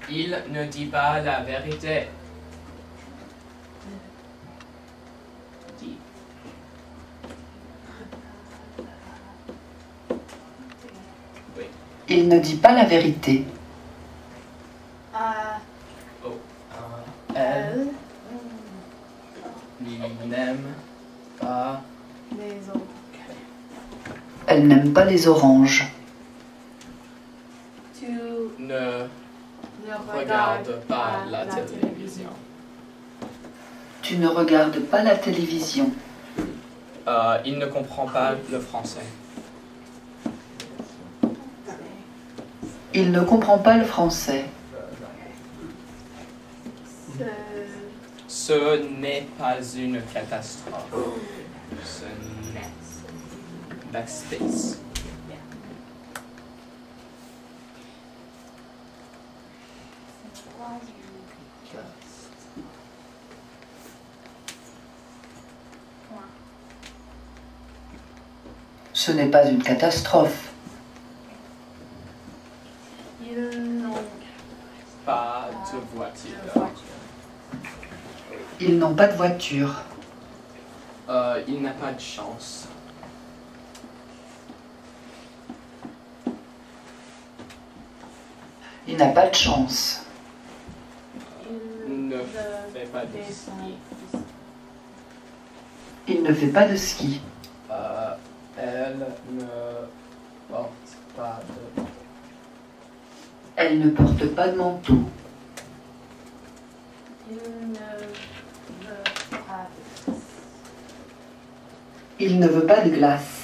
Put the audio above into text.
Il ne dit pas la vérité. Dit. Oui. Il ne dit pas la vérité. Elle n'aime pas. Les autres. Elle n'aime pas les oranges. Tu Ne ne regarde pas la télévision. Tu ne regardes pas la télévision. Il ne comprend pas le français. Il ne comprend pas le français. Ce n'est pas une catastrophe. Ce n'est backspace. Ce n'est pas une catastrophe. Ils n'ont Pas de voiture. Ils n'ont pas de voiture. Il n'a pas de chance. Il n'a pas de chance. Ne fait pas de ski. Il ne fait pas de ski. Elle ne porte pas de... Elle ne porte pas de manteau. Il ne veut pas. Il ne veut pas de glace.